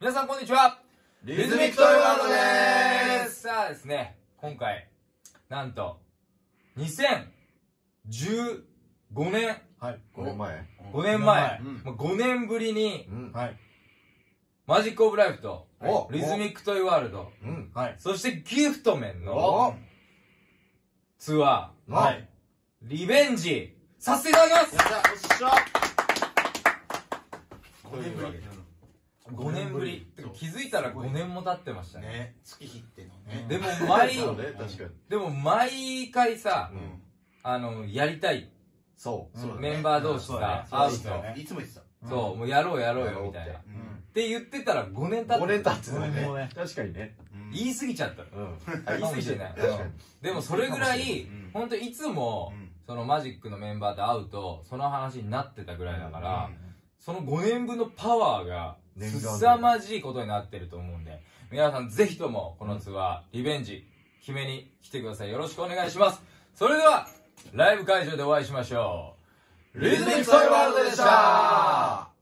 皆さんこんにちは。 リズミックトイワールドでーす。 さあですね、今回なんと2015年、 はい、5年前。 5年前、 うんもう5年ぶりにはい。 マジックオブライフとおリズミックトイワールド、 はい。 そしてギフトメンのおツアー、 はい。 リベンジさせていただきます。 よっしゃ。 というわけで5年ぶり、気づいたら5年も経ってましたね。 ね、月日ってのね。 でもそうね、確かに。 でも毎回さ、やりたいそう。 メンバー同士さ、会うと、 いつも言ってた。 そう、もうやろうよみたいな。って言ってたら5年経って 5年経ってたね。確かにね。 言い過ぎちゃった。 言い過ぎてない。確かに。 でもそれぐらい、本当いつも、そのマジックのメンバーと会うと、その話になってたぐらいだから、その5年分のパワーが、すさまじいことになってると思うんで、皆さんぜひともこのツアー、リベンジ、決めに来てください。よろしくお願いします。それでは、ライブ会場でお会いしましょう。 リズミックトイワールドでした。